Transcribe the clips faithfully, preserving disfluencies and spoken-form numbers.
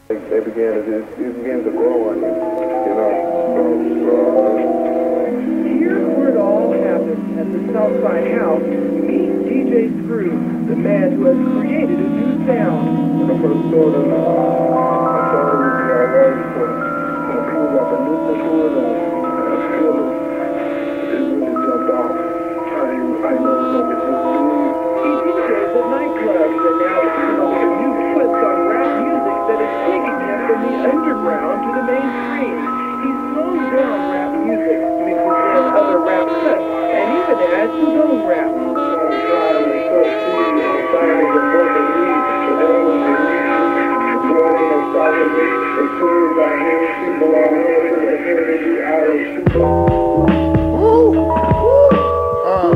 They, they began to just, it began to grow on you, you know. So, uh, here's where it all happened at the Southside House. Meet D J Screw, the man who has created a new sound. when I first started, uh, I thought it would be alright, but when people got to listen to it and, and feel it, it really jumped off. I ain't, I ain't never gonna get this big. He D Js at nightclubs, and now he's come up with a new twist on rap music that is taking him from the underground to the mainstream. He slows down rap music, mixes in other rap cuts, and even adds his own rap. I'm trying to start seeing the signs of what they need, but they don't want to need to go in and start with it. As soon as I hear people on here, they hear they be out of shit. Woo! Woo! Uh.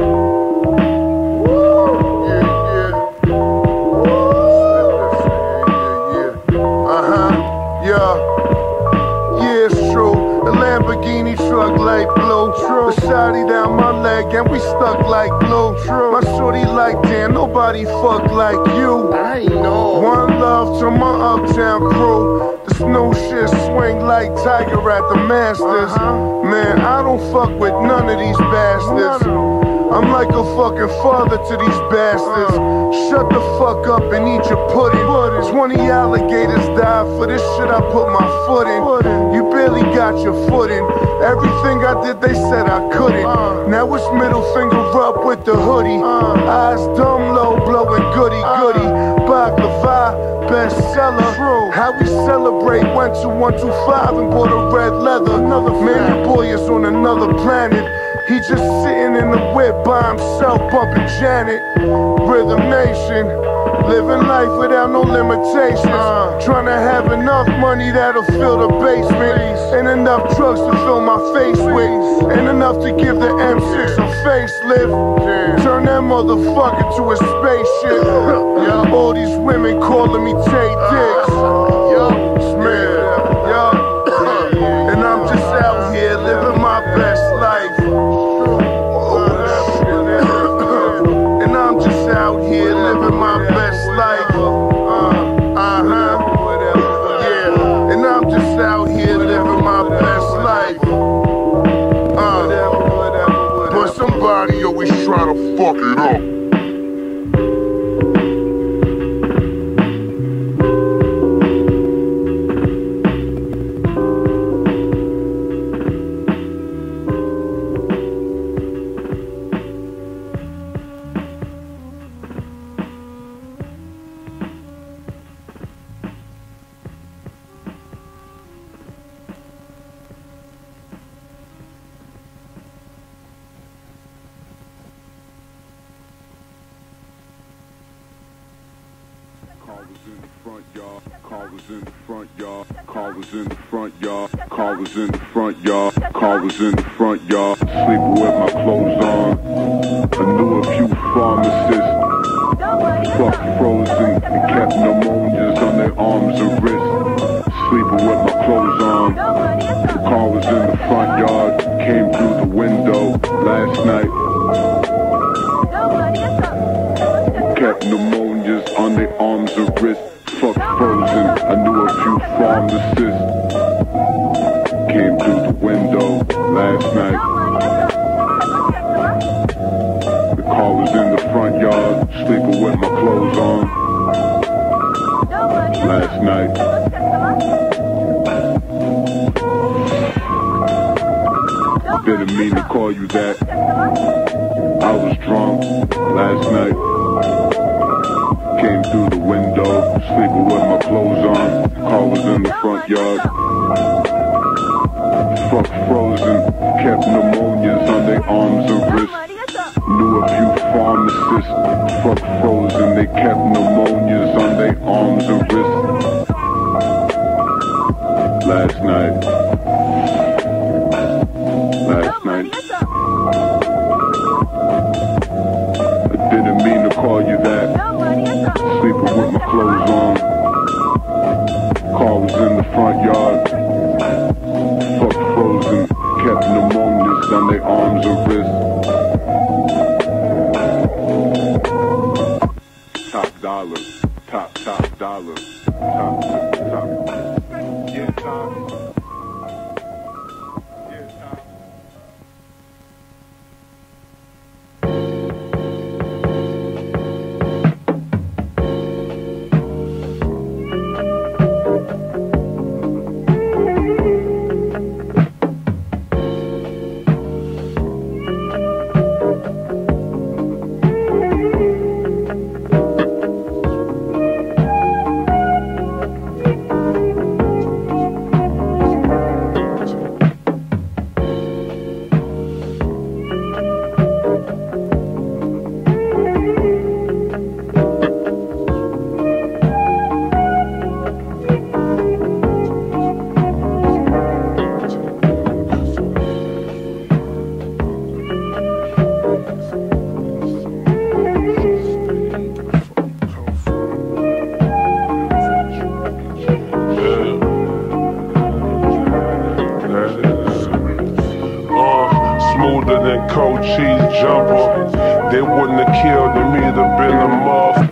Woo! Yeah, yeah. Woo! Yeah, yeah, yeah. Uh-huh. Yeah. Yeah, it's true. The Lamborghini truck like blue. True. The shotty down my leg and we stuck like glue. True. My shorty like, damn, nobody fuck like you. I know. One love to my uptown crew. This new shit swing like Tiger at the Masters. Uh-huh. Man, I don't fuck with none of these bastards. I'm like a fucking father to these bastards. Shut the fuck up and eat your pudding. Twenty alligators died for this shit I put my foot in. You barely got your foot in. Everything I did they said I couldn't. Now it's middle finger up with the hoodie. Eyes dumb low blowing goody goody. Baklava, bestseller. How we celebrate, went to one two five and bought a red leather. Another man, your boy is on another planet. He just sitting in the whip by himself, bumping Janet. Rhythm Nation, living life without no limitations. Uh, Trying to have enough money that'll fill the basement, and enough drugs to fill my face with, and enough to give the M six a facelift. Turn that motherfucker to a spaceship. Yeah. All these women calling me Tay Diggs. Yo, Smith. Yo, and I'm just out here living my best life. And I'm just out here living my best life. Uh, uh-huh. Yeah. And I'm just out here living my best life. Uh, but somebody always try to fuck it up. Car was in the front yard, car was in the front yard, car was in the front yard, car was in the front yard, car was in the front yard, sleeping with my clothes on. I knew a few pharmacists, fuck frozen, and kept pneumonias on their arms and wrists. Sleeping with my clothes on. The car was in the front yard, came through the window last night. Kept pneumonias on their arms and wrists. Fuck frozen, I knew a few pharmacists. Came through the window last night. The car was in the front yard, sleeping with my clothes on. Last night. Didn't mean to call you that. I was drunk last night. Came through the window, sleeping with my clothes on. The car was in the front yard. Fuck frozen, kept pneumonias on their arms and wrists. Knew a few pharmacists. Fuck frozen, they kept pneumonias on their arms and wrists. Last night. Last night. I didn't mean to call you that. Sleeping with my clothes on. Car was in the front yard. Fuck frozen, kept pneumonias on their arms and wrists. Top dollar, top, top dollar, top, top. Tom. Yeah, Tom. Cold cheese jumper, they wouldn't have killed him either, been a muff.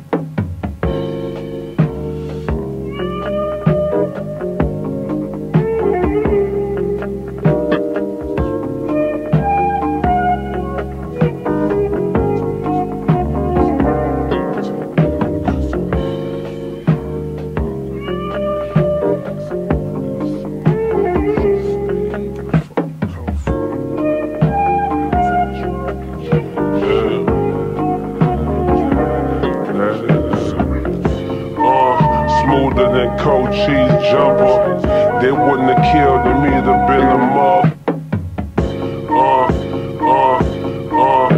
Smoother than cold cheese jumper, they wouldn't have killed him either, been a muff. Uh, uh, uh,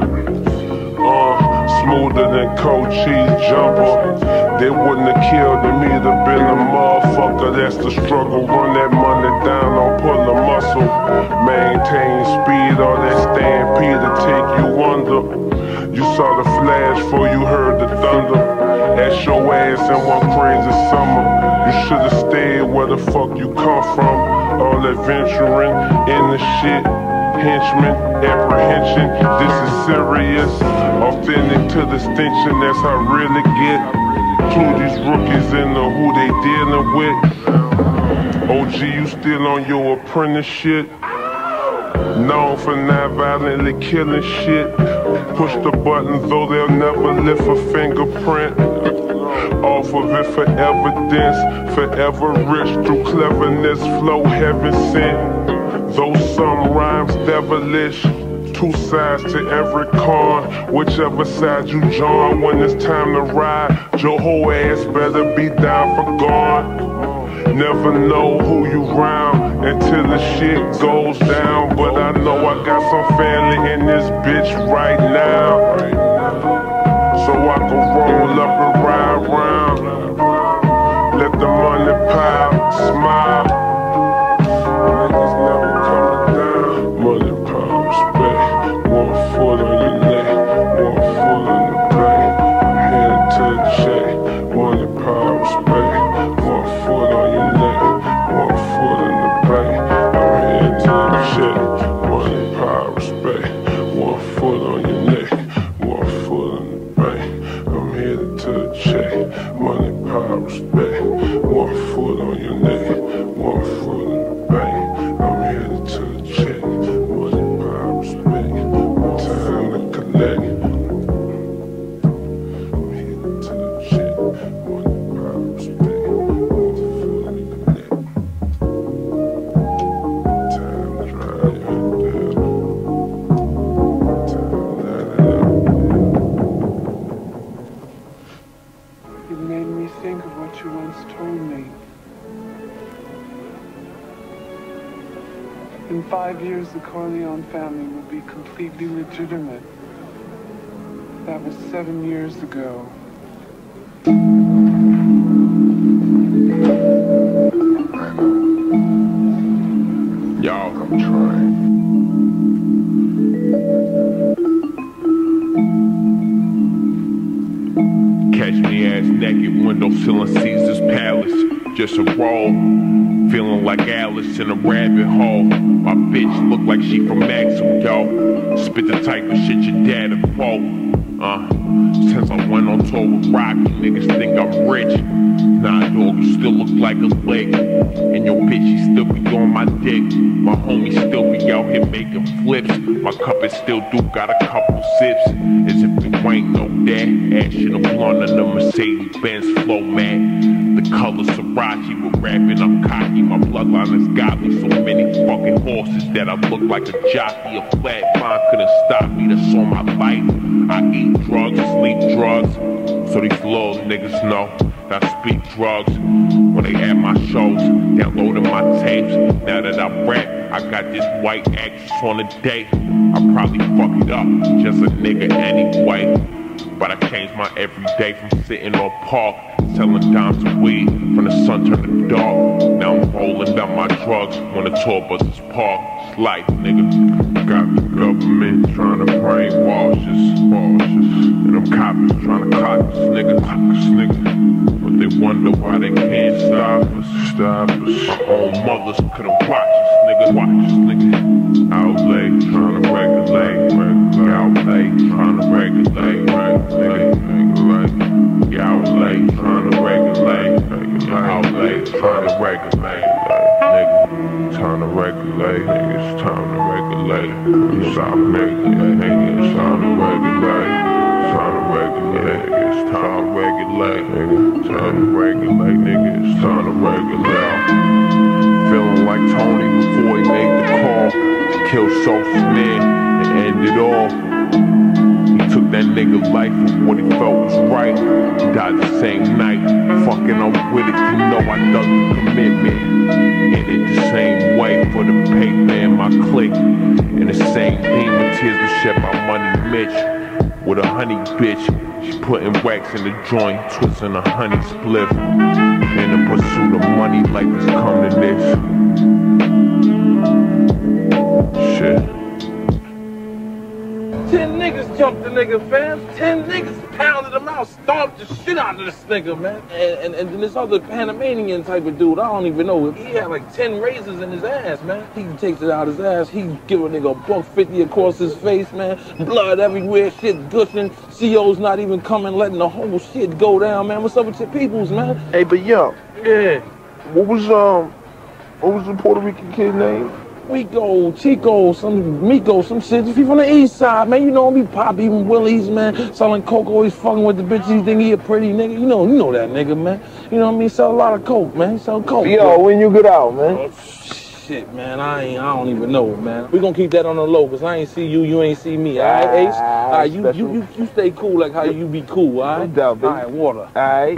uh, smoother than cold cheese jumper, they wouldn't have killed him either, been a motherfucker. That's the struggle, run that money down, don't pull a muscle. Maintain speed, all that stampede to take you under. You saw the flash before you heard the thunder. That's your ass in one crazy summer. You should've stayed where the fuck you come from. All adventuring in the shit. Henchmen, apprehension, this is serious. Authentic to distinction, that's how I really get. Clue these rookies in the who they dealing with. O G, you still on your apprentice shit. Known for not violently killing shit. Push the button though they'll never lift a fingerprint. Off of it for evidence, forever rich through cleverness, flow heaven sent. Though some rhymes devilish, two sides to every coin. Whichever side you join when it's time to ride, your whole ass better be down for gone. Never know who you round until the shit goes down. But I know I got some family in this bitch right now, so I can roll up and ride round. Let the money pile, smile. Niggas never coming down. Money, power, respect. One foot on your neck, one foot on the back. Head to the check. Money, power, respect. One foot on your neck, one foot on the back. I'm headed to the check. Money, power, respect. One foot on your neck, one foot on the back. I'm headed to the check. Money, power, respect. One foot on your neck, one foot on the back. I'm headed to the check. Money, power, respect. Time to collect. I'm headed to the check. Money, power, respect. One foot on your neck. Time to drive you down. Time to light it up. It made me think of what you once told me. In five years, the Corleone family will be completely legitimate. That was seven years ago. I know. Y'all, I'm trying. Catch me ass naked, window filling Caesar's palace. Just a roll, feeling like Alice in a rabbit hole. My bitch look like she from Maxim, yo. Spit the type of shit your dad'd quote. Uh, since I went on tour with Rocky, niggas think I'm rich. Nah, dog, you still look like a lick. And your bitch, she still be on my dick. My homie still be out here making flips. My cup is still do got a couple sips. As if you ain't know that. Ash in a blunt in the Mercedes-Benz flow, man. The color Sriracha, we're rapping, I'm cocky. My bloodline has got me so many fucking horses that I look like a jockey. A flat line couldn't stop me, that's all my life. I eat drugs, sleep drugs, so these little niggas know that I speak drugs. When they at my shows, downloading my tapes. Now that I rap, I got this white actress on a date. I probably fuck it up, just a nigga anyway. But I changed my everyday from sitting on park, selling dimes of weed from the sun to the dark. Now I'm rolling up my drugs when the tour buses park. It's life, nigga. Got the government trying to brainwash us, and them coppers trying to clock us, nigga, clock us, nigga. But they wonder why they can't stop us, stop us. My own mothers couldn't watch us, nigga, watch us, nigga. Outlay trying to regulate, regulate. Outlay trying to regulate, regulate, regulate. Outlay trying to regulate, outlay trying to regulate, nigga. Time to regulate, nigga. It's time to regulate. Stop making it, nigga. It's time to regulate. It's time to regulate, nigga. It's time to regulate, nigga. Time to regulate, nigga. It's time to regulate. Feeling like Tony before he made the call to kill Sosa's man and end it all. Took that nigga life for what he felt was right. Died the same night. Fucking I'm with it, you know I dug the commitment. And it the same way for the paper and my clique. And the same theme of tears will shed my money Mitch. With a honey bitch, she putting wax in the joint, twisting a honey spliff. In the pursuit of money like it's come to this. Shit. Ten niggas jumped the nigga, fam. Ten niggas pounded him out, stomped the shit out of this nigga, man. And, and, and then this other Panamanian type of dude, I don't even know. He had like ten razors in his ass, man. He takes it out his ass. He give a nigga a buck fifty across his face, man. Blood everywhere, shit gushing. C O's not even coming, letting the whole shit go down, man. What's up with your peoples, man? Hey, but yo, Yeah. what was um, what was the Puerto Rican kid name? Rico, Chico, some Miko, some shit. If he from the east side, man, you know me, Pop, even Willie's, man, selling coke, always fucking with the bitches. He think he a pretty nigga. You know, you know that nigga, man. You know what I mean? Sell a lot of coke, man. He sell coke. Yo, bro. when you get out, man? Oh, shit, man, I ain't, I don't even know, man. We gonna keep that on the low, cause I ain't see you, you ain't see me. All right, Ace? All right, you, you, you, you stay cool like how you be cool, all right? No doubt, baby. All right, water. All right.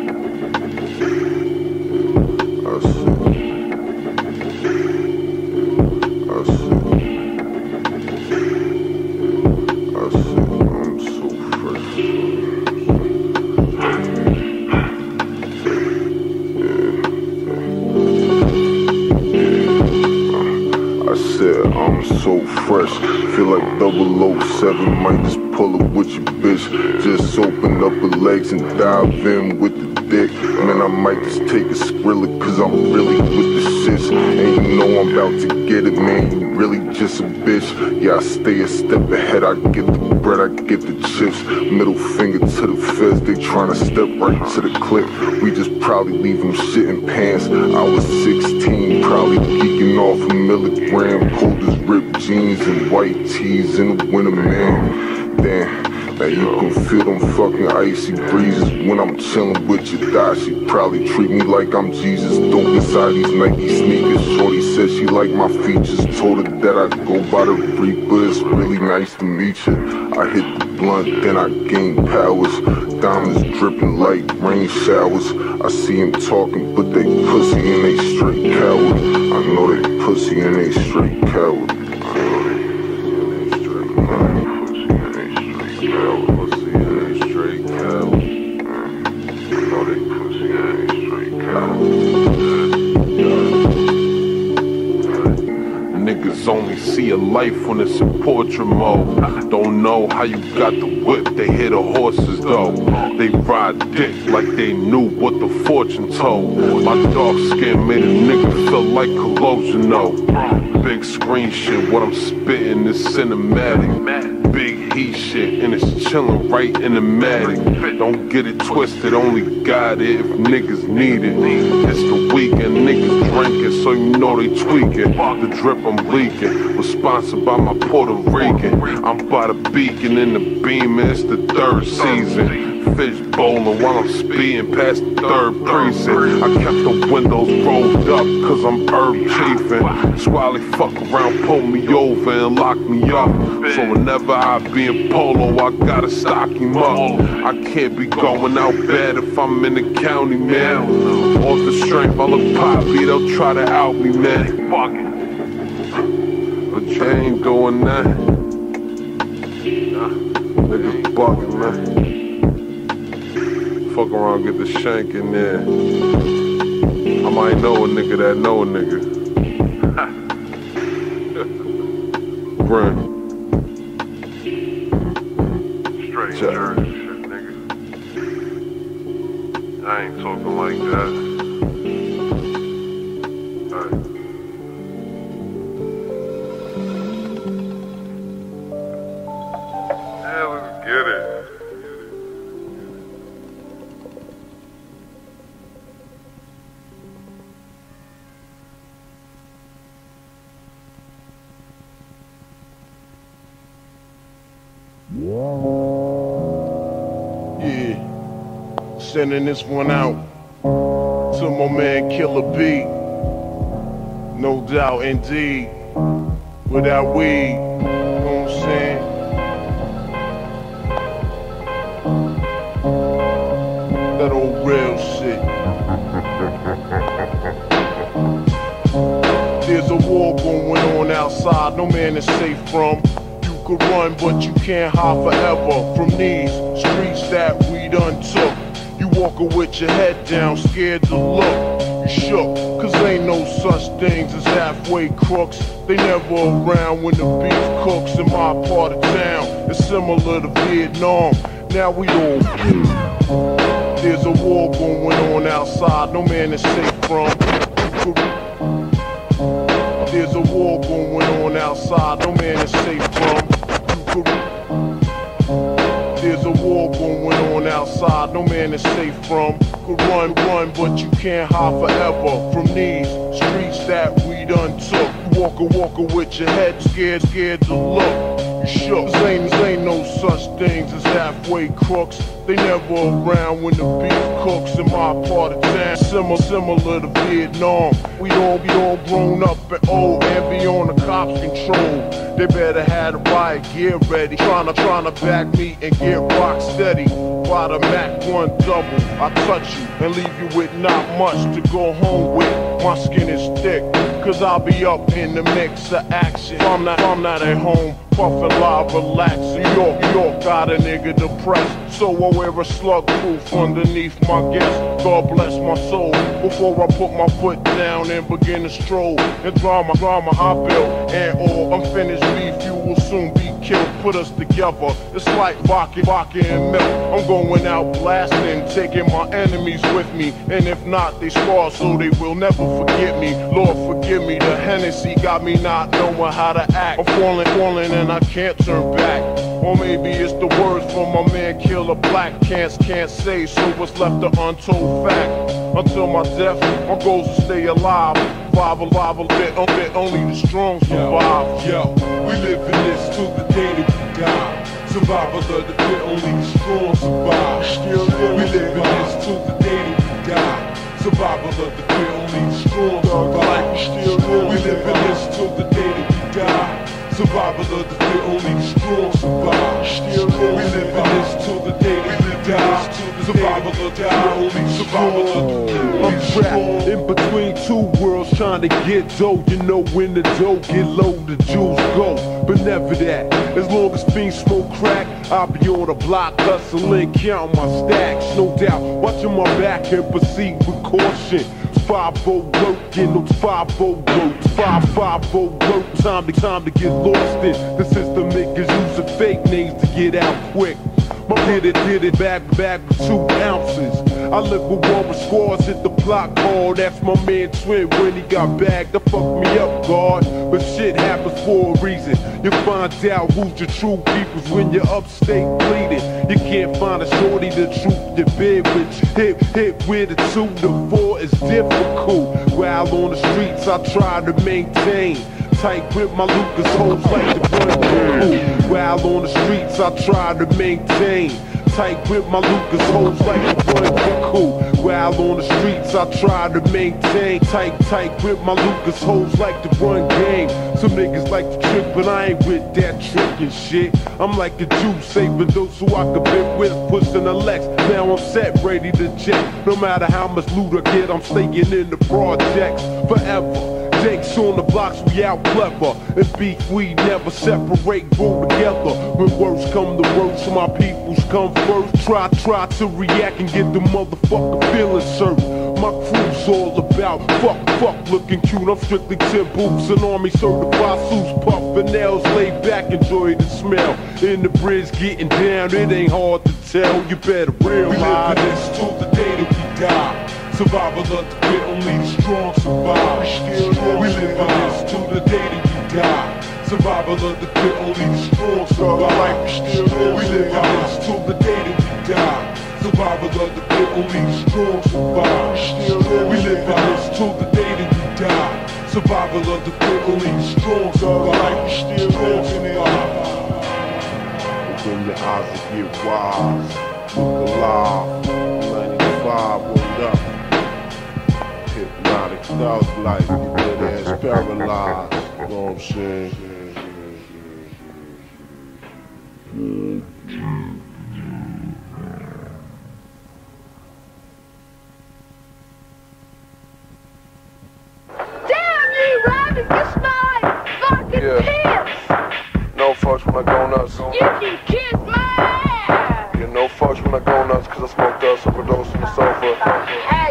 I'm so fresh, feel like double oh seven, might just pull up with your bitch. Just open up her legs and dive in with the dick. Man, I might just take a Skrilla, cause I'm really with the shits. And you know I'm about to get it, man, you really just a bitch. Yeah, I stay a step ahead, I get the bread, I get the chips. Middle finger to the feds, they tryna step right to the clip. We just probably leave them shit in pants. I was sixteen, probably geeking off a milligram. Cold as ripped jeans and white tees in the winter, man. Damn. Now you can feel them fucking icy breezes when I'm chillin' with your thigh. She probably treat me like I'm Jesus. Dope inside these Nike sneakers. Shorty said she like my features. Told her that I go by the Reaper. It's really nice to meet you. I hit the blunt, then I gain powers. Diamonds dripping like rain showers. I see him talking, but they pussy and they straight coward. I know they pussy and they straight coward. Niggas only see a life when it's in portrait mode. Don't know how you got the whip, they hear the horses though. They ride dick like they knew what the fortune told. My dark skin made a nigga feel like Colosio, no. Big screen shit, what I'm spitting is cinematic. Big heat shit, and it's chillin' right in the matic. Don't get it twisted, only got it if niggas need it. It's the weekend, niggas drinking, so you know they tweaking. The drip I'm leaking was sponsored by my Puerto Rican. I'm by the beacon in the beam, and it's the third season. Fish bowling while I'm speeding past the third precinct. I kept the windows rolled up cause I'm herb chiefin'. Swally fuck around, pull me over and lock me up. So whenever I be in polo, I gotta stock him up. I can't be going out bad if I'm in the county, man. Off the strength, I look poppy, they'll try to out me, man. Fuck it. But you ain't doing that. Niggas bugging, man. Fuck around, get the shank in there. I might know a nigga that know a nigga. Brent. Straight Jersey shit, nigga. I ain't talking like that. Right. Yeah, let's get it. Yeah, sending this one out to my man Killer B. No doubt, indeed. Without weed, you know what I'm saying? That old real shit. There's a war going on outside, no man is safe from. You could run, but you can't hide forever from these streets that we done took. You walking with your head down, scared to look. You shook, cause ain't no such things as halfway crooks. They never around when the beef cooks in my part of town. It's similar to Vietnam, now we all there's a war going on outside, no man is safe from. There's a war going on outside, no man is safe from. There's a war going on outside, no man is safe from. Could run, run, but you can't hide forever from these streets that we done took. You walker, walker with your head scared, scared to look. You shook, there ain't, ain't no such things as halfway crooks. They never around when the beef cooks in my part of town. Similar, similar to Vietnam. We all be all grown up and old and be on the cops' control. They better have the riot gear ready. Tryna, tryna back me and get rock steady. By the Mac one double, I touch you and leave you with not much to go home with. My skin is thick, cause I'll be up in the mix of action. If I'm not, if I'm not at home, puffin' live, relaxing. New York, New York got a nigga depressed, so I wear a slug proof underneath my guest. God bless my soul, before I put my foot down and begin to stroll. And drama, drama I built, and all unfinished beef, you will soon be killed. Put us together, it's like vodka, vodka and milk. I'm going out blasting, taking my enemies with me. And if not, they scar so they will never forget me. Lord forgive me, the Hennessy got me not knowing how to act. I'm falling, falling and I can't turn back. Or maybe it's the words from my man Killer Black. Can't, can't say, so what's left the untold fact. Until my death, my goals to stay alive. Survive, alive, a bit, a bit, only the strong survive. Yo, yo, we live in this till the day that we die. Survival of the fit, only the strong survive. Still we live in this till the day that we die. Survival of the fit, only the strong survive. Still we live in this till the day that we die. Survival of the fit, only the strong survive. Still we live in this till the day that we die. Survival of the fit, only survival of the fit. trapped in between two worlds trying to get dough. You know when the dough get low, the jewels go. But never that. As long as fiends smoke crack, I'll be on the block hustling, counting my stacks. No doubt, watching my back and proceed with caution. five oh working, those five oh works, five five oh work, time to time to get lost in. The system niggas using fake names to get out quick. My did it, did it, back, back with two ounces. I live with one with squads, hit the block call. That's my man Twin when he got bagged. That fucked me up, God. But shit happens for a reason. You find out who's your true peoples when you're upstate bleeding. You can't find a shorty the truth you bid with. Hit, hit with a two to four is difficult. While on the streets I try to maintain tight grip, my Lucas hoes like the run cool. While on the streets I try to maintain tight grip, my Lucas hoes like the run cool. While on the streets I try to maintain tight, tight grip, my Lucas hoes like the run game. Some niggas like to trick, but I ain't with that trickin' shit. I'm like a Jew, saving those who I could been with, pushing a Lex. Now I'm set, ready to jet. No matter how much loot I get, I'm staying in the projects forever. Jakes on the blocks, we out clever. And beef, we never separate, roll together. When words come to words, my peoples come first. Try, try to react and get the motherfucker feeling served. My crew's all about fuck, fuck looking cute. I'm strictly ten boots and army certified suits, puffin' nails, laid back, enjoy the smell. In the bridge, getting down, it ain't hard to tell. You better realize. We live in this till the day that we die. Survival of the fit, only the strong survive. Still, we live in this till the day that we die. Survival of the fit, only the strong survive. Still, we live in this till the day that we die. Survival of the fit, only the strong survive. Still, we live in this till the day that we die. Survival of the fit, only the strong survive. Still, survive. Open your eyes and get wise. Look alive. ninety-five, word up. Hypnotic thug life, you better ass paralyzed. You know what I'm saying? Damn you, Robbie! You smell like fucking Yeah. piss! No fucks when I go nuts. You can kiss my ass! Yeah, no fucks when I go nuts, cause I smoked dust, overdose on the sofa. Hey!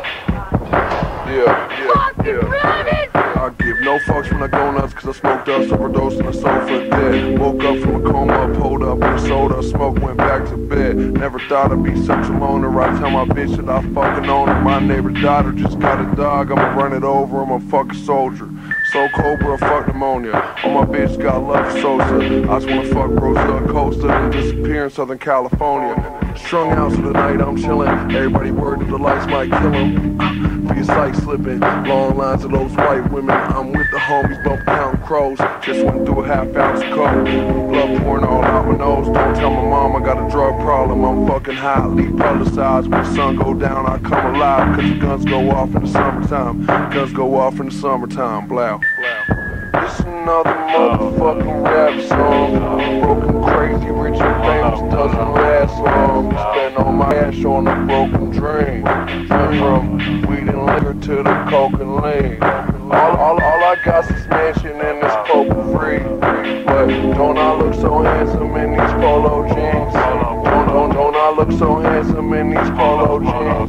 Yeah, yeah, Fucking yeah. Robbie! I give no fucks when I go nuts, cause I smoked dust, overdose on the sofa, dead. Woke up from a coma, pulled up in a soda, smoke, went back to bed. Never thought I'd be such a loner. I tell my bitch that I fucking own her. My neighbor's daughter just got a dog, I'ma run it over, I'm a fucking soldier. So Cobra, fuck pneumonia. Oh, my bitch got love for Sosa. I just wanna fuck Rosa Costa and disappear in Southern California. Strung out so tonight I'm chillin'. Everybody worried that the lights might kill him. Be a sight slipping. Long lines of those white women. I'm with the homies, bump counting crows. Just went through a half ounce of coke. Blood pouring all out my nose. Don't tell my mom I got a drug problem. I'm fucking hotly publicized. When the sun go down, I come alive. Cause the guns go off in the summertime. Guns go off in the summertime. Blow. It's another motherfucking rap song. Broken, crazy, rich and famous doesn't last long. Spend all my cash on a broken dream. From weed and liquor to the coke and lean. All, all, all I got's this mansion and this poker free. But don't I look so handsome in these polo jeans? Don't, don't, don't I look so handsome in these polo jeans?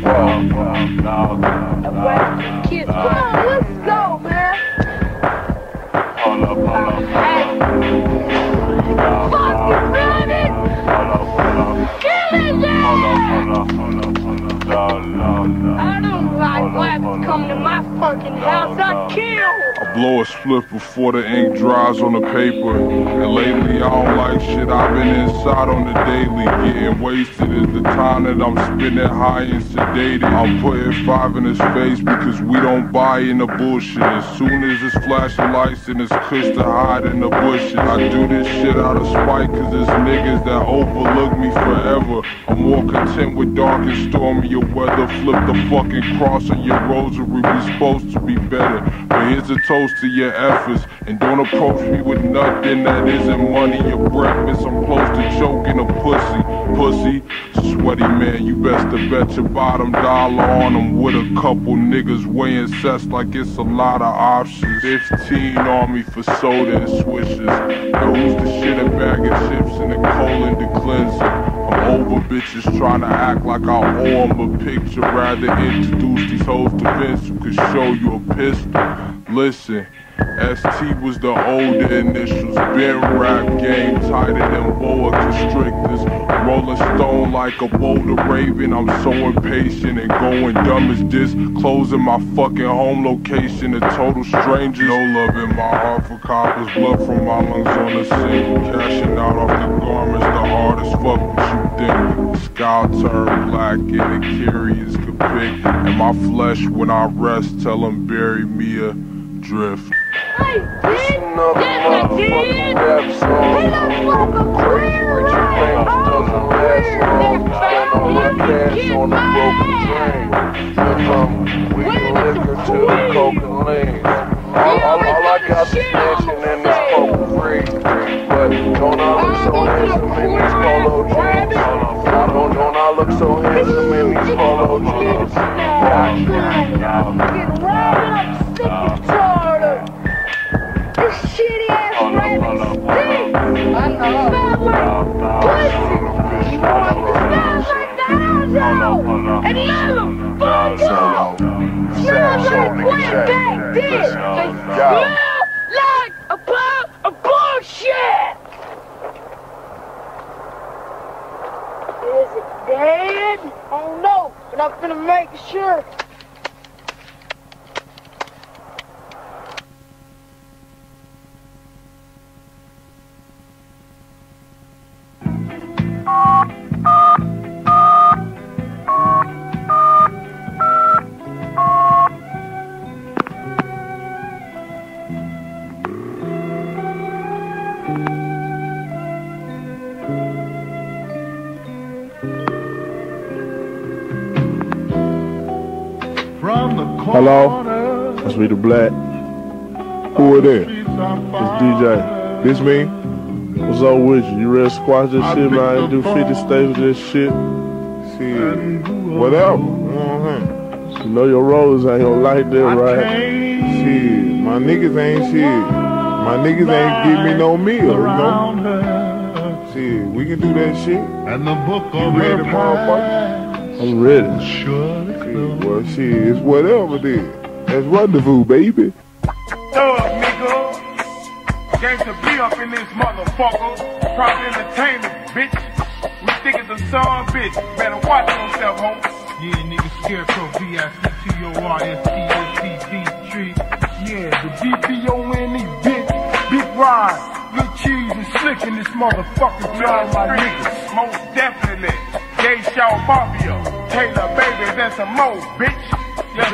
Whoa. Kids, come on, let's go, man. Hold up, hold up, Hey! Fucking Robbie! hold up, hold up, Kill his ass! hold up, hold up, hold up, no, no, no. I don't like rabbits coming to my fucking house. I kill! I blow a split before the ink dries on the paper. And lately I don't like shit, I've been inside on the daily. Getting wasted is the time that I'm spending high and sedated. I'm putting five in his face because we don't buy in the bullshit. As soon as it's flashing lights and it's cush to hide in the bushes. I do this shit out of spite cause there's niggas that overlook me forever. I'm more content with dark and stormy weather. Flip the fucking cross dose of your rosary. We supposed to be better, but here's a toast to your efforts. And don't approach me with nothing that isn't money or breakfast. I'm close to choking a pussy, pussy. Sweaty man, you best to bet your bottom dollar on them with a couple niggas weighing sets like it's a lot of options. Fifteen on me for soda and swishes. Now who's the shit a bag of chips and a colon to cleanser? I'm over bitches trying to act like I owe them a picture. Rather introduce these hoes to Vince who could show you a pistol. Listen, S T was the older initials. Been rap game tighter than boa constrictors. Rolling stone like a boulder raven. I'm so impatient and going dumb as this. Closing my fucking home location to total strangers. No love in my heart for coppers. Blood from my lungs on the sink. Cashing out off the garments. The hardest fuck what you think. The sky turn black and the curious could pick. And my flesh when I rest tell them bury me a drift. I did! Yes, I did! He looks like a queer, right? Oh, queer! They're fat, on the broken train. From weed liquor to coke and lean. All, all, all I got is mansion and this coke free. But don't I look so handsome in these polo jeans? Don't, don't I look so handsome in these polo jeans? I'm getting right up, sick and tired of this shitty ass rabbit stink. I know. It smells like pussy. You understand? Like the asshole. And little bungo. Smells like wet back dick. They smell like a pile of bullshit. Is it dead? I don't know, but I'm gonna make sure. Hello, that's Rita Black. Who it is? It's D J. This me? What's up with you? You ready to squash this shit, man? Do fifty stages of this shit? Shit, whatever. Mm-hmm. You know your rollers ain't gonna like that, right? Shit, my niggas ain't shit. My niggas ain't give me no meal, you know? Shit, we can do that shit. And the book you ready, motherfucker? I'm ready. Sure. Well, shit, it's whatever then. That's rendezvous, baby. Thug, nigga. Gangsta be up in this motherfucker. Private entertainment, bitch. We think it's a song, bitch. Better watch yourself, ho. Yeah, nigga, Scarecrow, B I C T O R S T S T D tree. Yeah, the B P O N E, bitch. Big ride. Good cheese and slick in this motherfucking club, my niggas. Most definitely. Gay Shaw Mafia. Taylor, baby, that's a mo, bitch. Yes,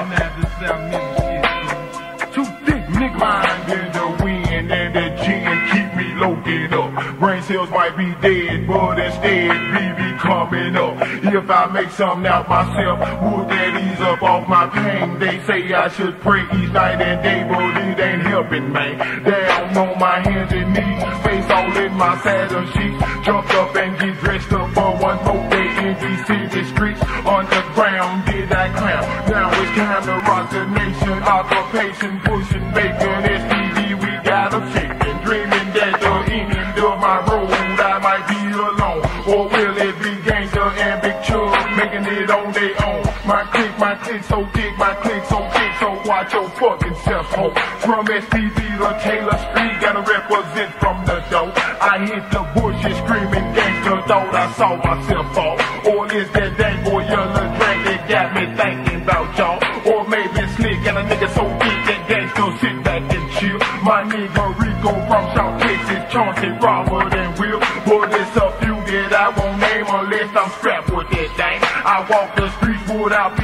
sir. Too thick, nigga. Mind in the wind and that gin keep me loaded up. Brain cells might be dead, but instead B B coming up. If I make something out myself, would that ease up off my pain? They say I should pray each night and day, but it ain't helping, man. Down on my hands and knees, face all in my saddle sheets. Jumped up and get dressed up for one more day in these city streets. Underground, did I clown? Now it's time to rock the nation. Occupation, pushing bacon, S T D, we got them shaking. Dreaming that the end of my road I might be alone. Or will it be gangster and Big Chug making it on their own? My click, my click so thick, my click so thick, so watch your fucking self, ho. From S T D to Taylor Street, gotta represent from the door. I hit the bushes screaming gangster, thought I saw myself fall. Or is that dang boy yellow drag that got me thinking about y'all? Or maybe slick and a nigga so deep that gangster sit back and chill. My nigga Rico from South Texas, Chauncey, Robert and Will. But it's a few that I won't name unless I'm strapped with that thing. I walk the streets without P G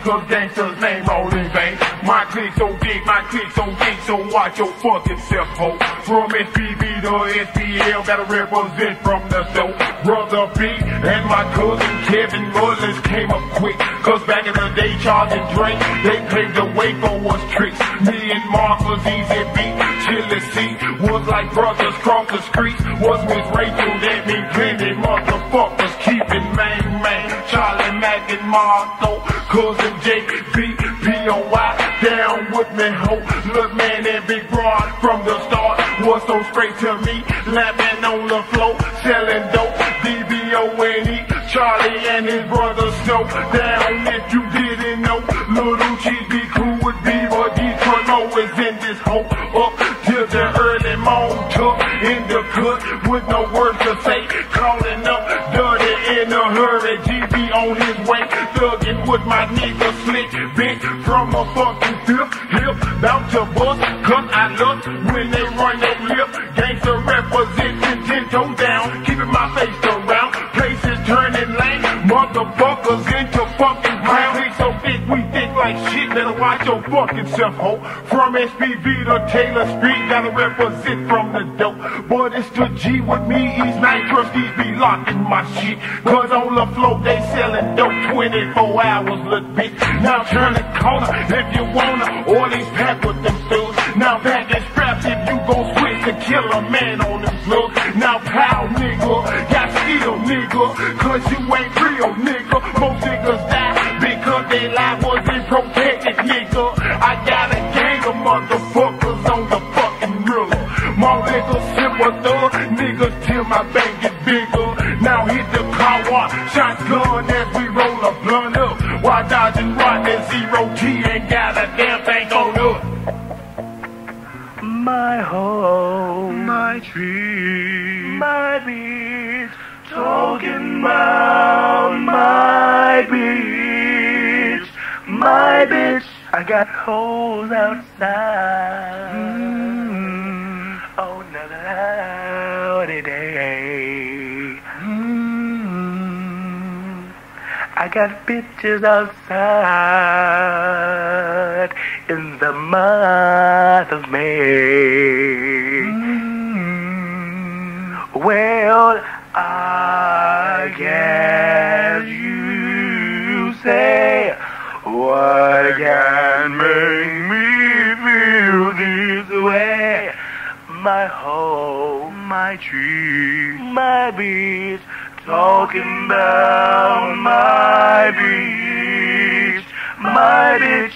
cause gangsters name all in vain. My clique so big, my clique so big, so watch your fucking self, ho. From S P V to S P L, gotta represent from the dope. Brother B and my cousin Kevin Mullins came up quick, cause back in the day, Charles and Drake, they paved the way for us tricks. Me and Mark was easy beat, Chilly C was like brothers cross the streets. Was Miss Rachel, that mean plenty motherfuckers keeping main man. Charlie Mack and Marco, cousin J B, P O Y, down with me, ho. Look man and Big Broad from the start was so straight to me, laughing on the floor, selling dope, D B O N E, Charlie and his brother Snow, down if you didn't know, Little Cheese be cool with Beaver, Detroit always in this hole, up till the early morning, took in the cut, with no words to say, calling up, dirty in a hurry, G B on his way, thugging with my nigga Slick, bitch, from a fucking fifth, hip, bout to bust, cause I look, when they run their lip, gangster representing ten toes down, keeping my face around, places turning lane, motherfuckers into fucking clown. We so thick, we think like shit, better watch your fucking self, ho. From S P V to Taylor Street, gotta represent from the dope. But it's the G with me, East Night Trustees be locking my shit, cause on the floor they selling dope twenty-four hours, little bitch. Now turn the corner if you wanna, or they pack with them studs. Now back and straps if you gon' switch to kill a man on them slugs. Now pow nigga, got steel nigga, cause you ain't real nigga. Most niggas die because they life wasn't protected nigga. I got a gang of motherfuckers on the fucking river. More niggas simple thug, niggas till my bank get bigger. Now hit the car wash, shotgun as we roll a blunt up. While dodging Rodney Zero G ain't got a damn thing on us. My home, my tree, my beach, talking about my beach, my bitch. I got hoes outside. Mm. Oh, another day. Mm. I got bitches outside in the month of May. Mm. Well, I guess you say, what can make me feel this way? My home, my tree, my beach, talking about my beach, my bitch.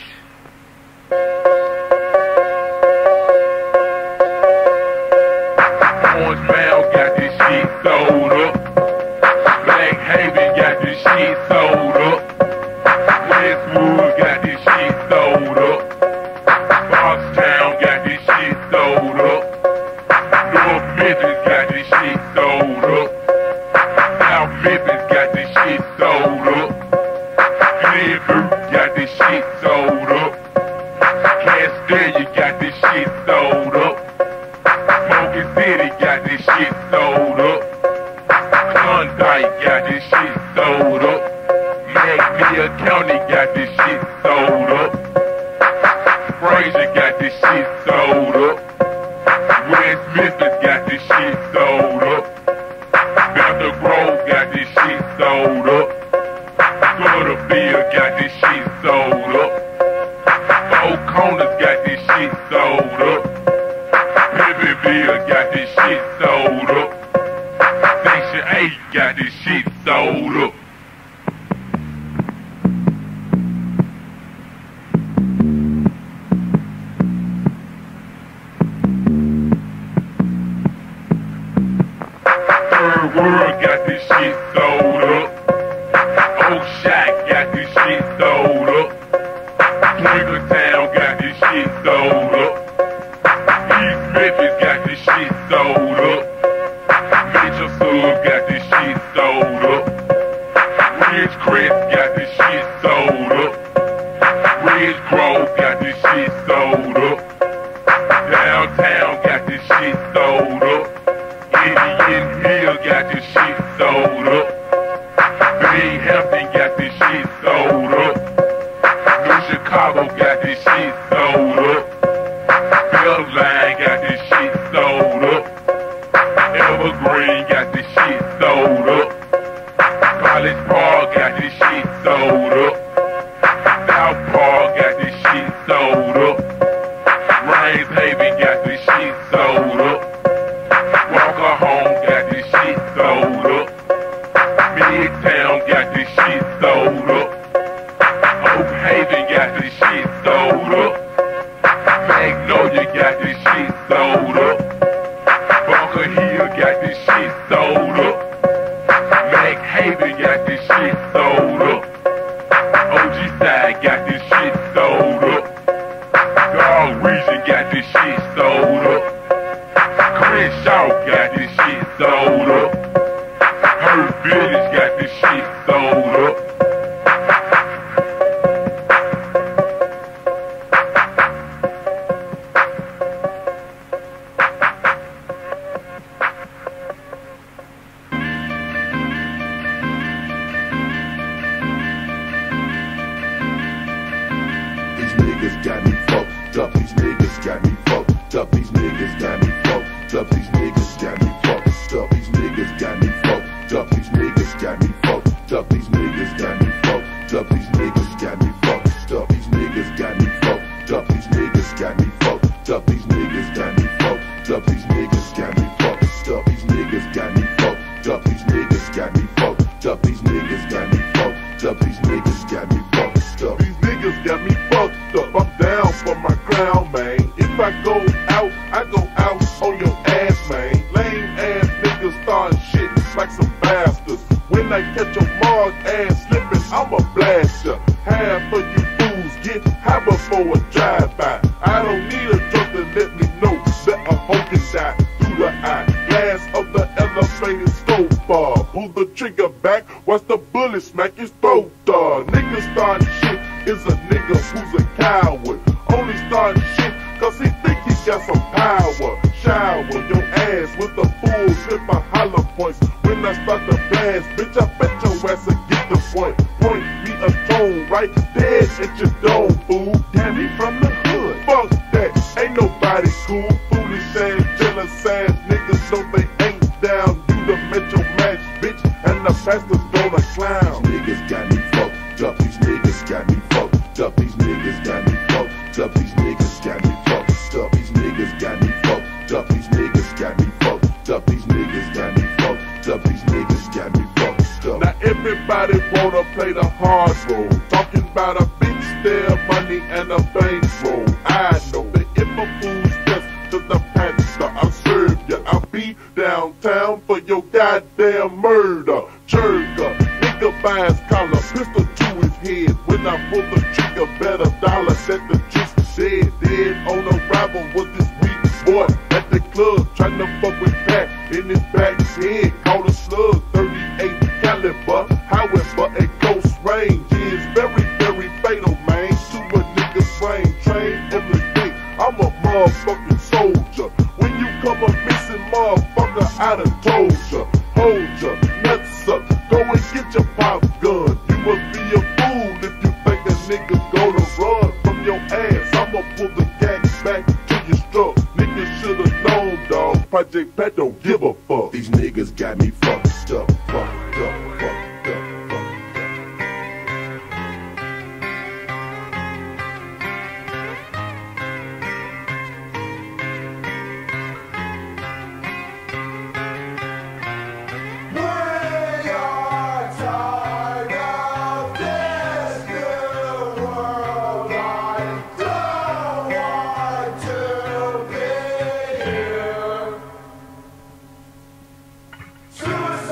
Orange Mound got this shit sold up. Black Haven got this shit sold up. Westwood got this shit sold up. Foxtown got this shit sold up. North Memphis got this shit sold up. South Memphis got this shit sold up. Glenview got this shit sold up. Castelia got this shit sold up. Smoking City got this shit sold up. Klondike got this shit sold up. McMill County got this shit sold up. Frazier got this shit sold up. West Memphis got this shit sold up. Bethel Grove got this shit sold up. Sutterfield got this shit sold up. Four Corners got this shit sold up. Pippinville got this shit sold up. Section eight got this shit sold up. Third World got this shit sold up. Oak Shack got this shit sold up. Twinkletown got this shit sold up. East Memphis got this shit sold up. Mitchell Sub got this shit sold up. Ridgecrest got this shit sold up. Ridge Grove got this shit sold up. Downtown got this shit sold up. Indian Hill got this shit sold up. Big Hampton got this shit sold up. Chicago got this shit sold up. Line got this shit sold up. Evergreen got this shit sold up. College Park got this shit sold up. South Park got this shit sold up. Rains Haven got this shit sold up. Walker Home got this shit sold up. Midtown got this shit sold up. Oak Haven got this shit sold up. Magnolia got this shit sold up. Bunker Hill got this shit sold up. Mac Haven got this shit sold up. O G Side got this shit sold up. Dog Region got this shit sold up. Crenshaw got this shit sold up. Hurt Village got this shit sold up. Got me fucked up, these niggas got me fucked up, these niggas got me fucked up, these niggas got me fucked up, these niggas got me fucked up, these niggas got me fucked up, these niggas got me fucked up, these niggas got me fucked up, these niggas got me fucked up, these niggas got me fucked up, these niggas got me fucked up, these niggas got me fucked up, these niggas got me fucked up, these niggas got me fucked up, these niggas got me fucked up, these niggas got me fucked up, these niggas got me fucked up. I'm down for my crown, man. If I go out, I go out on your ass, man. Lame ass niggas starting shit like some bastards. When I catch your mark ass slipping, I'ma blast ya. Half of you fools get high before a drive-by. I don't need a drug to let me know that a hoe can die through the eye. Glass of the elevated scope bar. Pull the trigger back, watch the bullet smack his throat, dog. Niggas starting shit is a nigga who's a coward. Only starting shit cause he think he got some power. Shower your ass with the full clip of hollow points. When I start to blast, bitch, I bet your ass will get the point. Point me a tone right dead at your dome, fool. Damn, he from the hood. Fuck that, ain't nobody cool. Foolish ass, jealous ass niggas know they ain't down. You the Metro Max, bitch, and the pastor's gonna clown. These niggas got me fucked up, these niggas got me fucked up, these niggas got me fucked up, these niggas got me fucked up, these niggas got me fucked up, these niggas got me fucked up, these niggas got me fucked up, these niggas got me fucked up. Now everybody wanna play the hard role, talking about a big stare, money and a bankroll. I know that if a fool's just to the pastor, I'll serve ya. I'll be downtown for your goddamn murder. Jerker, nigga by his collar, pistol to his head. When I pull the trigger, bet a dollar that the juice dead. Dead on arrival was this weak boy at the club, trying to fuck with Pat in his back head. Caught a slug, thirty-eight caliber. However, a close range is very, very fatal, man. To a nigga's brain, trained from the gate. I'm a motherfucking soldier. When you come a missing motherfucker, I done told ya. Hold ya, nuts up, go and get your pop gun. You must be a fool if you think a nigga gonna run from your ass. I'ma pull the gas back to your struck. Niggas should've known, dog. Project Pat don't give a fuck. These niggas got me fucked up, fucked up, fucked up, fucked up. Suicide!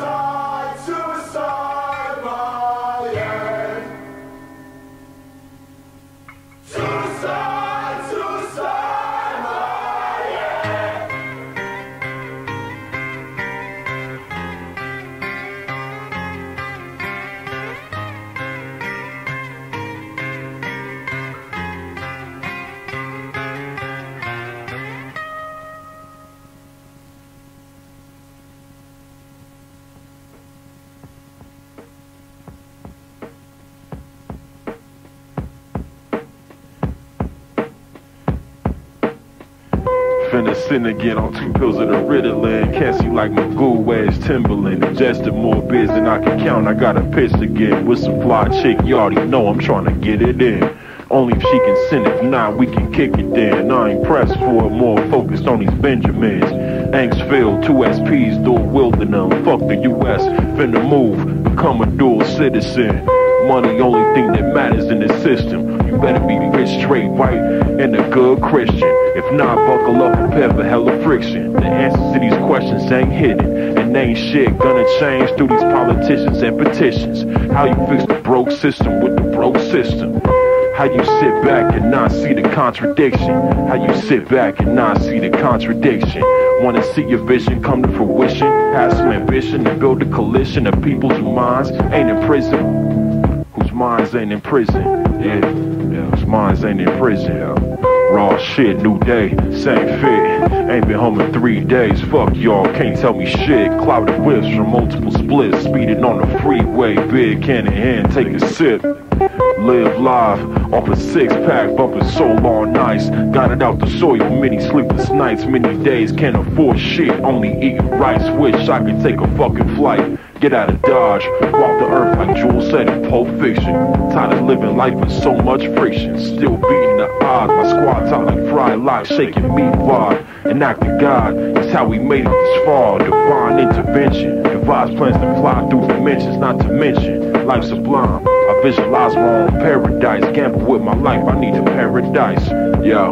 sin again on two pills of the Ritalin. Can't see like Magoo wears Timberland. Ingested more biz than I can count. I got a pitch again with some fly chick. You already know I'm trying to get it in. Only if she can send, if not, we can kick it then. I ain't pressed for it, more focused on these Benjamins. Angsfield, two S Ps, dual wielding them. Fuck the U S, finna move, become a dual citizen. Money, only thing that matters in the system. You better be rich, straight, white, and a good Christian. If not, buckle up, prepare for hella friction. The answers to these questions ain't hidden, and ain't shit gonna change through these politicians and petitions. How you fix the broke system with the broke system? How you sit back and not see the contradiction? How you sit back and not see the contradiction? Wanna see your vision come to fruition? Have some ambition and build a coalition of people's minds ain't in prison. Whose minds ain't in prison? Yeah, yeah, whose minds ain't in prison? Yeah. Raw shit, new day, same fit. Ain't been home in three days. Fuck y'all, can't tell me shit. Clouded whips from multiple splits, speeding on the freeway. Big can in hand, take a sip. Live live off a six pack, bumping soul on ice. Got it out the soil, many sleepless nights, many days can't afford shit. Only eating rice, wish I could take a fucking flight. Get out of Dodge, walk the earth like Jules said in Pulp Fiction. Tired of living life with so much friction. Still beating the odds, my squad tight like fried lock, shaking me wide. And acting God is how we made it this far. Divine intervention, devise plans to fly through dimensions, not to mention life sublime. I visualize my own paradise, gamble with my life, I need a paradise. Yo,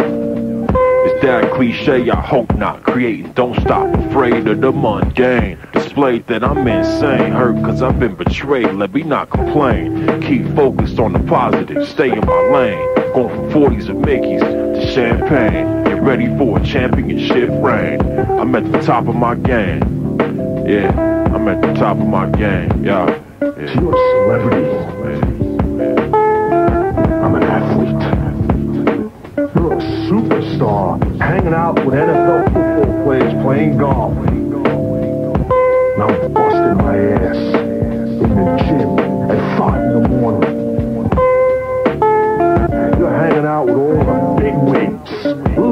is that cliche? I hope not. Creating, don't stop, afraid of the mundane. Displayed that I'm insane, hurt cause I've been betrayed. Let me not complain, keep focused on the positive, stay in my lane. Going from forties of Mickeys to champagne. Get ready for a championship reign. I'm at the top of my game. Yeah, I'm at the top of my game. Yeah, yeah. You're a celebrity. I'm an athlete. You're a superstar, hanging out with N F L football players playing golf. And I'm busting my ass in the gym at five in the morning. You're hanging out with all the big wigs.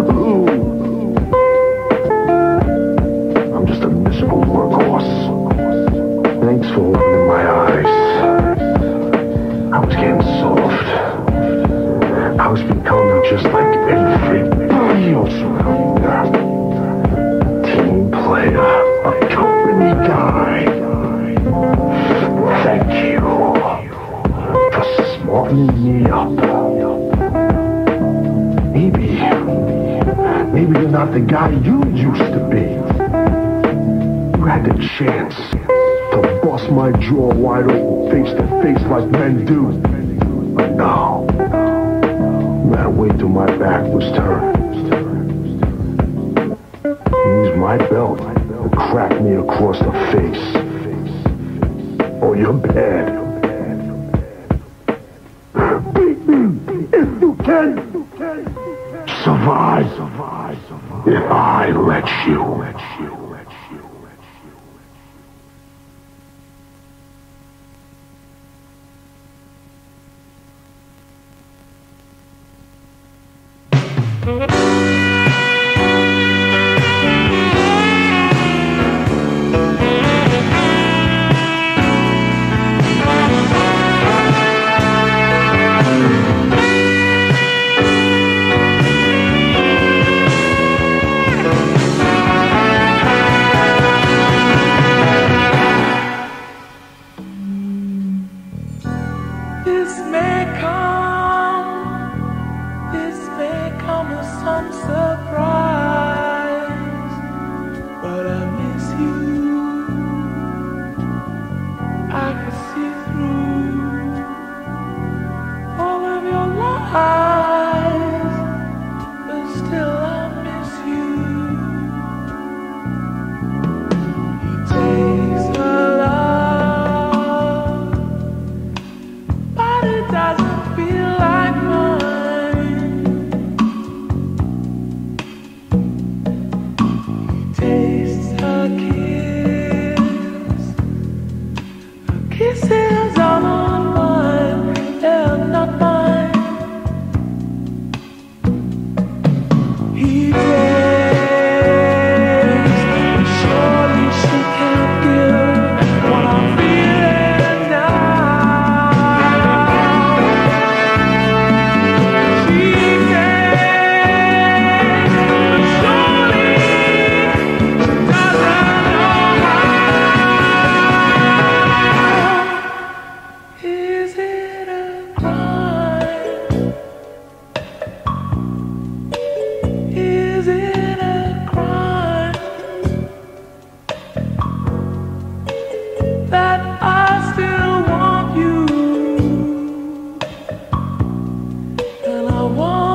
I'm just a miserable workhorse. Thanks for opening my eyes. I was getting soft. I was becoming just like everybody else around here. Team player, a company guy. Thank you for smartening me up. Maybe, maybe you're not the guy you used to be. You had the chance to bust my jaw wide open, face to face like men do. But no, you had to wait till my back was turned. Use my belt to crack me across the face. Oh, you're bad. Beat me if you can. Survive, survive, survive. If I let you, let you, let you, let you.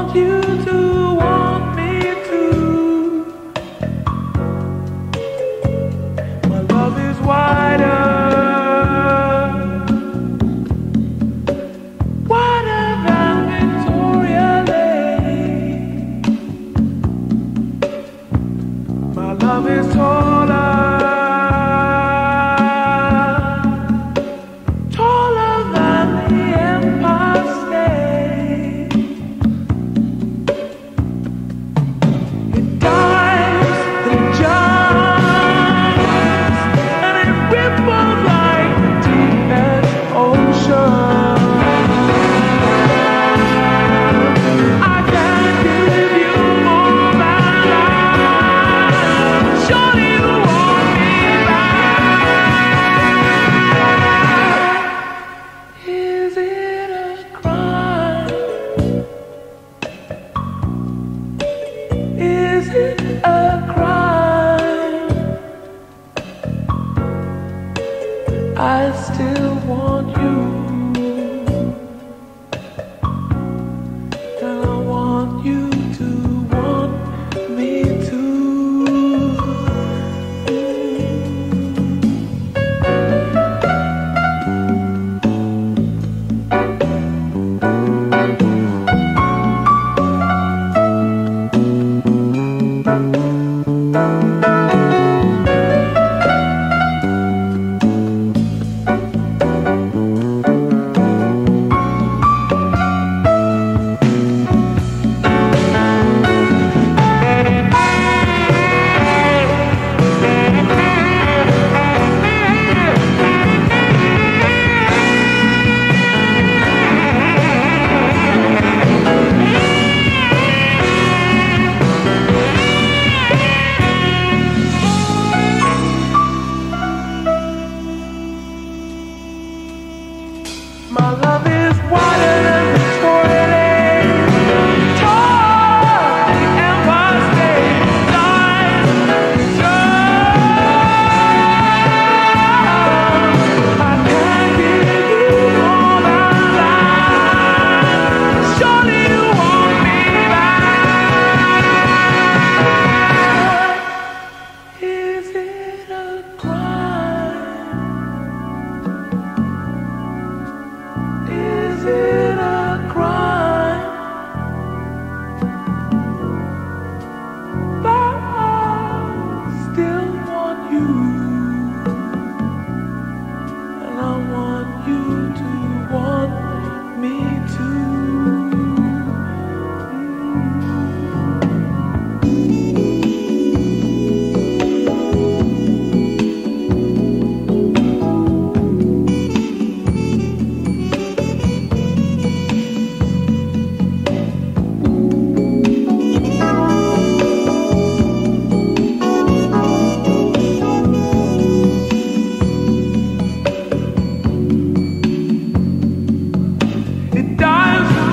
want you to want me too. My love is wider, wider than Victoria Lake. My love is taller, taller than the Empire State. It dives and it jumps and it ripples like the deepest ocean. I can't give you more than life. Surely you want me back. Is it a crime? Is it a crime? I still want you, and I want you to want me too. My love is wider than Victoria Lake, taller than the Empire State. Dives and jumps. I can't give you more than life. Surely you want me back. Is it a crime? Is it a crime that I still want you, and I want you to want me too? It dives and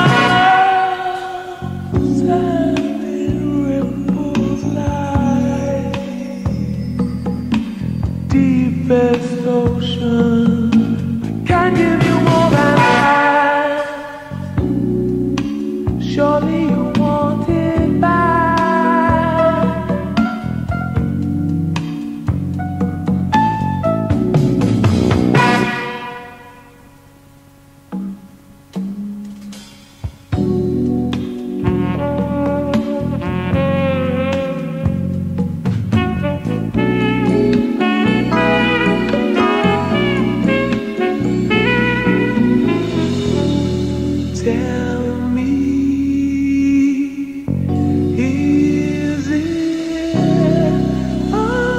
jumps and it ripples like deepest ocean. I can't give you more than life. Surely you want it back. Tell me, is it a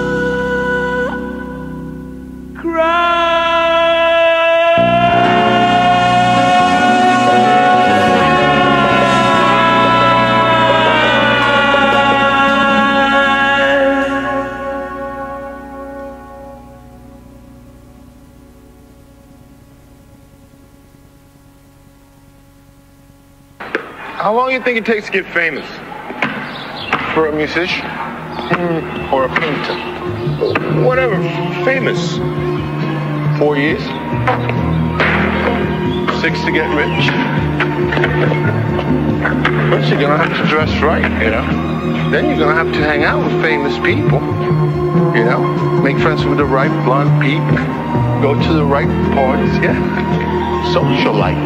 How long do you think it takes to get famous? For a musician? Mm, or a painter? Whatever, famous. Four years? Six to get rich? you're gonna have to dress right, you know. Then you're gonna have to hang out with famous people, you know. Make friends with the right blonde people. Go to the right parties, yeah. Socialite.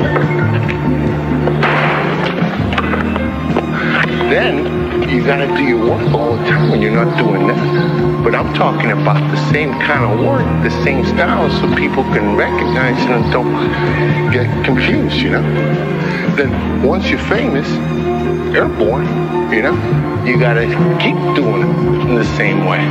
Then you gotta do your work all the time when you're not doing that. But I'm talking about the same kind of work, the same style, so people can recognize you and don't get confused, you know. Then once you're famous, airborne, you know, you gotta keep doing it in the same way.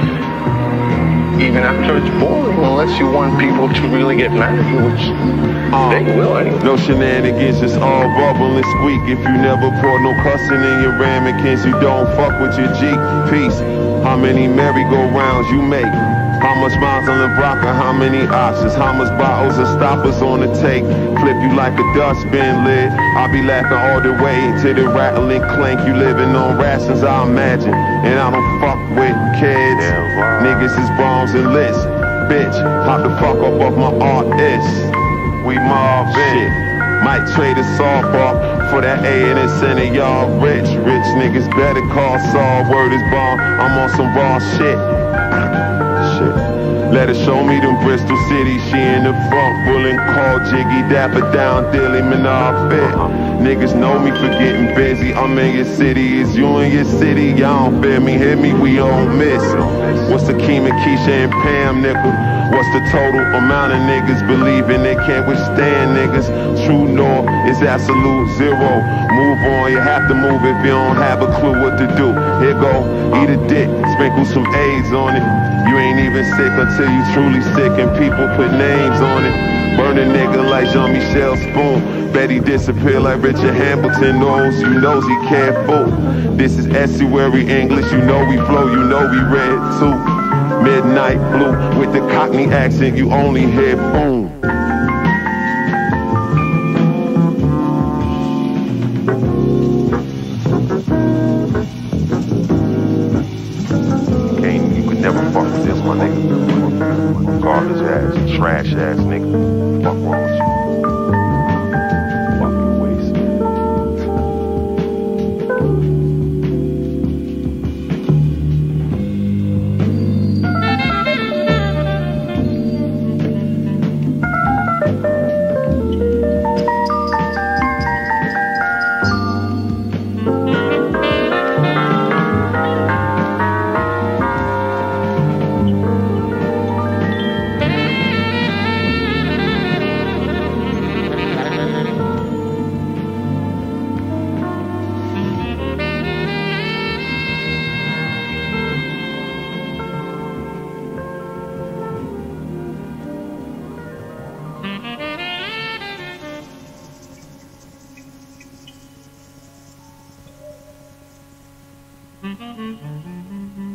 Even after it's boring, unless you want people to really get mad at you, which uh, they will anyway. No shenanigans, it's all bubble and squeak. If you never pour no cussing in your ramekins, you don't fuck with your Jeep. Peace. How many merry-go-rounds you make? How much miles on the Brock, how many options? How much bottles and stoppers on the take? Flip you like a dustbin lid. I'll be laughing all the way to the rattling clank. You living on rations, I imagine. And I don't fuck with kids. Niggas is bombs and lists. Bitch, hop the fuck up off my artist. We mob shit. Might trade a softball for that A and it's in it, y'all rich. Rich niggas better call Saul. Word is bomb. I'm on some raw shit. Let her show me them Bristol City. She in the front, pulling call Jiggy, dapper down, Dilly, Menard fit. Niggas know me for getting busy. I'm in your city, is you in your city? Y'all don't fear me, hit me, we don't miss. What's the Keem and Keisha and Pam, nickel? What's the total amount of niggas believing they can't withstand niggas? True north is absolute zero. Move on, you have to move if you don't have a clue what to do. Here go, eat a dick, sprinkle some AIDS on it. You ain't even sick until you truly sick and people put names on it. Burn a nigga like Jean-Michel Spoon. Bet he disappear like Richard Hamilton knows. You knows he can't fool. This is estuary English, you know we flow, you know we red too. Midnight blue with the Cockney accent, you only hear boom. Garbage ass, trash ass nigga. Fuck wrong with you? Fucking waste. Mm-hmm.